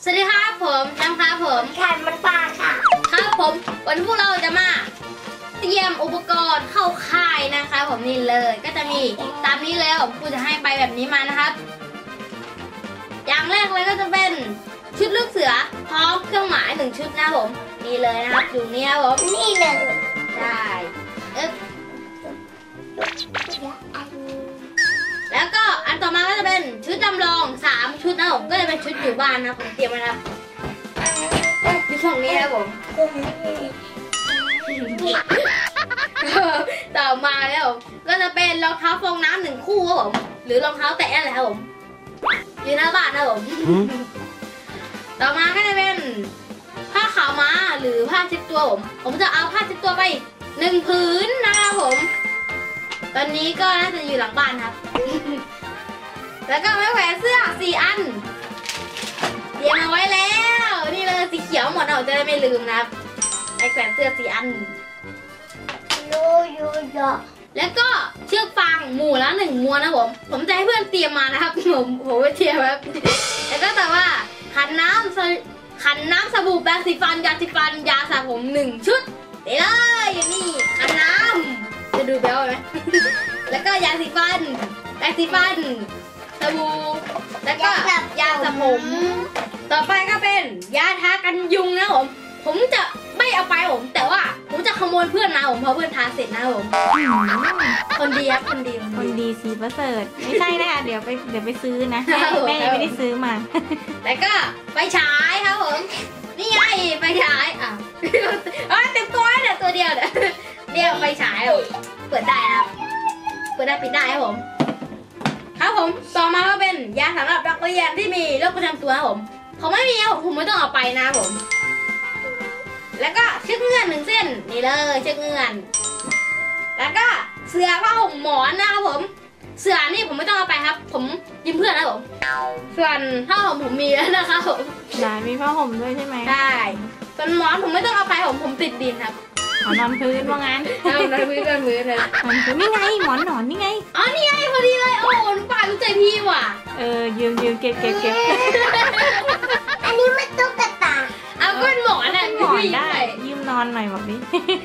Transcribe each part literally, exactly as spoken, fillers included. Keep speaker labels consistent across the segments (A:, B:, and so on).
A: สวัสดีครับผมแชมป์ครับผม
B: แคนมันปลาค่ะ
A: ครับผมวันนี้พวกเราจะมาเตรียมอุปกรณ์เข้าค่ายนะคะผมนี่เลยก็จะมีตามนี้เลยผมกูจะให้ไปแบบนี้มานะครับอย่างแรกเลยก็จะเป็นชุดลูกเสือพร้อมเครื่องหมายหนึ่งชุดนะผมนี่เลยนะครับอยู่นี่ครับผม
B: นี่เลย
A: ได้เอ๊ะแล้วก็อันต่อมาก็จะเป็นชุดจำลองสามชุดนะผมก็จะเป็นชุดอยู่บ้านนะผมเตรียมไว้นะครับอยู่ฝั่งนี้นะผมต่อมาแล้วก็จะเป็นรองเท้าฟองน้ำหนึ่งคู่ครับผมหรือรองเท้าแตะอะไรครับผมอยู่หน้าบ้านนะผมต่อมาก็จะเป็นผ้าขาวม้าหรือผ้าเช็ดตัวผมผมจะเอาผ้าเช็ดตัวไปหนึ่งผืนนะครับผมตอนนี้ก็น่าจะอยู่หลังบ้านครับแล้วก็ไม้แขวนเสื้อสี่อันเตรียมมาไว้แล้วนี่เลยสีเขียวหมดเราจะได้ไม่ลืมนะครับไม้แขวนเสื้อสี่อัน
B: โยโยโย
A: แล้วก็เชือกฟางหมู่ละหนึ่งม้วนนะผมผมจะให้เพื่อนเตรียมมานะครับผมผมไม่เตรียมครับแล้วก็แต่ว่าขันน้ำขันน้ำสบู่แปรงสีฟันยาสีฟันยาสระผมหนึ่งชุดเดี๋ยวเลยอย่างนี้ขันน้ำจะดูเบลไหมแล้วก็ยาสีฟันแปรงสีฟันสบู่แล้วก็ยาสระผมต่อไปก็เป็นยาทากันยุงนะผมผมจะไม่เอาไปผมแต่ว่าผมจะขโมยเพื่อนนะผมเพราะเพื่อนทาเสร็จนะผมคนดีครับคนดี
C: คนดีสีประเสริฐไม่ใช่นะคะเดี๋ยวไปเดี๋ยวไปซื้อนะแม่ไม่ได้ซื้อมา
A: แล้วก็ไปฉายครับผมนี่ไงไปฉายอ่ะเต็มตัวเนี่ยตัวเดียวเนี่ยเดียวไปฉายเปิดได้ครับเปิดได้ปิดได้ครับผมครับผมต่อมาก็เป็นยาสำหรับนักเรียนที่มีโรคประจำตัวครับผมเขาไม่มีผมผมไม่ต้องเอาไปนะผมแล้วก็เชือกเงื่อนหนึ่งเส้นนี่เลยเชือกเงื่อนแล้วก็เสื้อผ้าห่มหมอนนะครับผมเสื้อนี่ผมไม่ต้องเอาไปครับผมยืมเพื่อนนะผมส่วนผ้าห่มผมมีแล้วนะครับผม
C: ได้มีผ้าห่มด้วยใช่ไหม
A: ได้ส่วนหมอนผมไม่ต้องเอาไปผมผมติดดินครับ
C: นอนพื้นว่างั้น
A: นอนพื้นนอนพื้นเลย
C: นอนพื้นนี่ไงหมอนหนอนนี่ไง
A: อ๋อนี่ไงพอดีเลยโอ้โหป่ารู้ใจพี่ว่ะ
C: เออยืมยืมเก็บเก็บเก็บ
B: อันนี้มันตุ๊กตา
A: เอาก้นหมอนอ่ะ
C: หมอนได้ยืมนอนหน่อยบอกดิ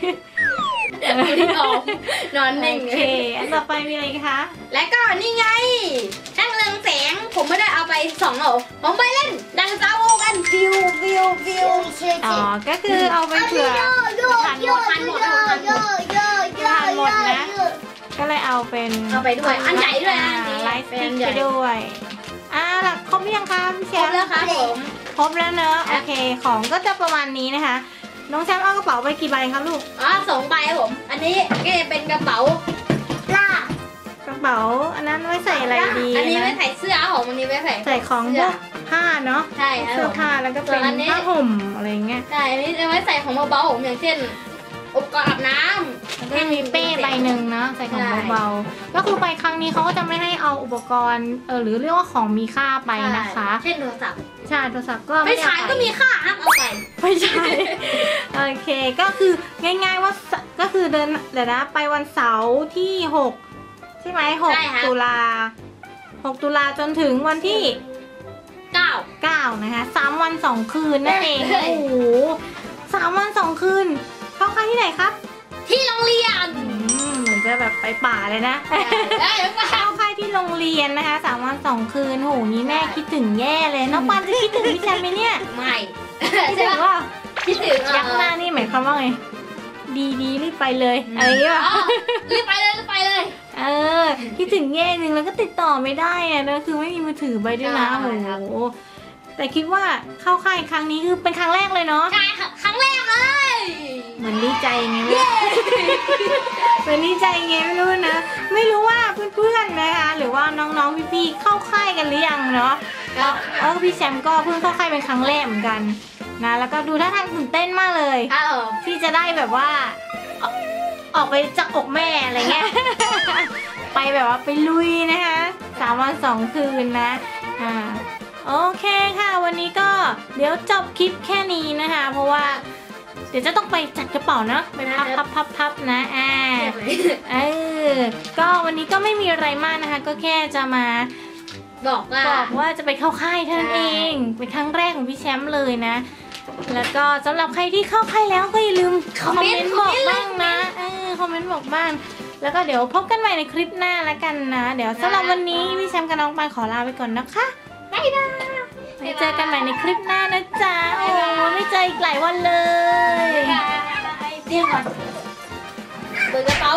A: นอนหนึ่ง
C: โอเคอันต่อไปมีอะไรคะ
A: และก็นี่ไงช่างเรืองแสงผมไม่ได้เอาไปสองหรอผมไปเล่นดังซาโวกันฟิวฟิวฟิว
C: อ๋อก็คือเอาไปเผื่อ
A: ทานหมดทานหมดทานหมด
C: ทานหมดนะก็เลยเอาเป็น
A: เอาไปด้วยอันใหญ่ด้วยนะ
C: ไลท์สติ๊กไปด้วยอ่าหลักครบยังคะพี่แชมป์
A: ครบแล้วครับผม
C: ครบแล้วเนอะโอเคของก็จะประมาณนี้นะคะน้องแชมป์เอากระเป๋าไปกี่ใบครับลูก
A: อ๋อสองใบครับผมอันนี้ก็จะเป็นกระเป๋า
B: ล่
C: ากระเป๋าอันนั้นไว้ใส่อะไรดี
A: อันนี้ไว้ใส่เสื้อของอันนี้ไว้ใส่
C: ใส่ของพวกผ้าเนาะ
A: ใช่
C: เสื้อผ้าแล้วก็เป็นผ้าห่มอะไรเงี้ย
A: ใช่อันนี้จะไว้ใส่ของเบาๆผมอย่างเช่นอุปกรณ์อาบน้ำ
C: แล้วก็มีเป้ใบหนึ่งเนาะใส่ของเบาๆก็คือไปครั้งนี้เขาก็จะไม่ให้เอาอุปกรณ์เออหรือเรียกว่าของมีค่าไปนะคะ
A: เช่นโทรศัพท์
C: ใช่โทรศัพท์ก็
A: ไม่ใช่ก็มีค่าห้ามเอาไป
C: ไม่ใช่โอเคก็คือง่ายๆว่าก็คือเดินเดี๋ยวนะไปวันเสาร์ที่หกใช่ไหมหกตุลาหกตุลาจนถึงวันที่
A: เก้า
C: เก้านะคะสามวันสองคืนนั่นเองโอ้โหสามวันสองคืนเข้าค่ายที่ไหนครับ
A: ที่โรงเรียน
C: เหมือนจะแบบไปป่าเลยนะเข้าค่ายที่โรงเรียนนะคะสามวันสองคืนโหนี้แม่คิดถึงแย่เลยน้องปานจะคิดถึงพี่แชมป์ไหมเนี่ย
A: ไม่
C: คิดถึงว่า
A: คิดถึง
C: ยักหน้านี่หมายความว่าไงดีดีรีบไปเลยอะไรอย่างเงี้ย
A: รีบไปเลยรีบไปเลย
C: เออคิดถึงแย่นึงแล้วก็ติดต่อไม่ได้อะนะคือไม่มีมือถือไปด้วยนะโอ้โหแต่คิดว่าเข้าค่ายครั้งนี้คือเป็นครั้งแรกเลยเนาะ
A: ใช่ครั้งแรกเลย
C: เหมือนดีใจไงไม่เหมือนดีใจไงไม่รู้นะไม่รู้ว่าเพื่อนๆนะคะหรือว่าน้องๆพี่ๆเข้าค่ายกันหรือยังเนาะเออพี่แชมป์ก็เพิ่งเข้าค่ายเป็นครั้งแรกเหมือนกันนะแล้วก็ดูท่าทางตื่นเต้นมากเลยที่จะได้แบบว่าออกไปจากอกแม่อะไรเงี้ยไปแบบว่าไปลุยนะคะสามวันสองคืนนะอ่าโอเคค่ะวันนี้ก็เดี๋ยวจบคลิปแค่นี้นะคะเพราะว่าเดี๋ยวจะต้องไปจัดกระเป๋าเนาะไปพับพับพับพับนะอ่าเออก็วันนี้ก็ไม่มีอะไรมากนะคะก็แค่จะมา
A: บอกว่า
C: บอกว่าจะไปเข้าค่ายเท่านั้นเองเป็นครั้งแรกของพี่แชมป์เลยนะ แล้วก็สำหรับใครที่เข้าค่ายแล้วก็อย่าลืมคอมเมนต์บอกบ้างนะเออคอมเมนต์บอกบ้างแล้วก็เดี๋ยวพบกันใหม่ในคลิปหน้าแล้วกันนะ เดี๋ยวสำหรับวันนี้พี่แชมป์กับน้องปานขอลาไปก่อนนะคะ
A: ไม่ได้
C: ไว้เจอกันใหม่ในคลิปหน้านะจ๊ะโอ้ไม่เจออีกหลายวันเลย
A: เดี๋ยวก่อนเปิดกระเป๋า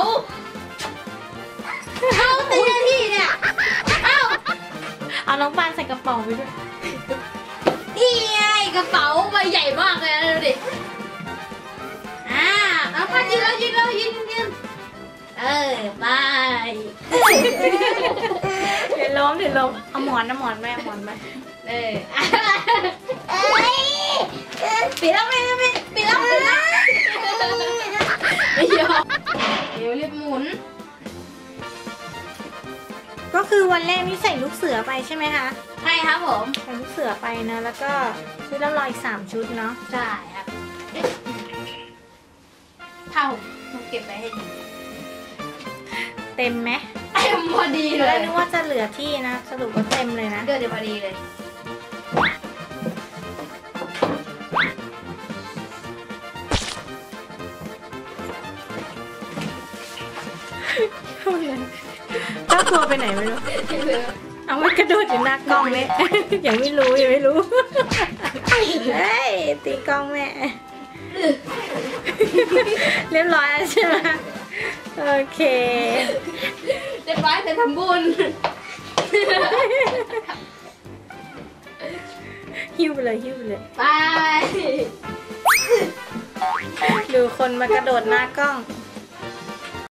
A: เอาตีที่เนี่ยเอา
C: เอาน้องปานใส่กระเป๋าไปด้วย
A: นี่ไงกระเป๋าใบใหญ่มากเลยนะดูดิอ่าเอาพายืนแล้วยืนแล้วยืนยืนเออไป
C: เดี๋ยวล้มเดี๋ยวล้มเอาหมอนนะหมอนไหมเอาหมอนไหม
A: เออ
B: เอ้ย
A: ปิดแล้วไม่ไม่ปิดแล้วไม่ได้ไม่ยอมเดี๋ยวรีบหมุน
C: ก็คือวันแรกนี่ใส่ลูกเสือไปใช่ไหมคะ
A: ใช่ครับผม
C: ใส่ลูกเสือไปนะแล้วก็ชุดละร้อยสามชุดเนาะ
A: ใช่ครับเท่าผมเก็บไว้ให้ดี
C: เต็มไหม
A: เต็มพอดีเล
C: แล้ว
A: ย
C: นึกว่าจะเหลือที่นะสรุปว่าเต็มเลยนะ
A: เดือดพอดีเลย
C: เจ้าตัวไปไหนไม่รู้เอาไว้กระโดดอยู่หน้ากล้องเนี่ย ยังไม่รู้ยังไม่รู้เฮ้ยตีกล้องแม่ เรียบร้อยแล้วใช่ไหมโอเค
A: เรียบร้อยแต่ทำบุญ
C: หิ้วไปเลยหิ้วไปเลย
A: ไป
C: ดูคนมากระโดดหน้ากล้อง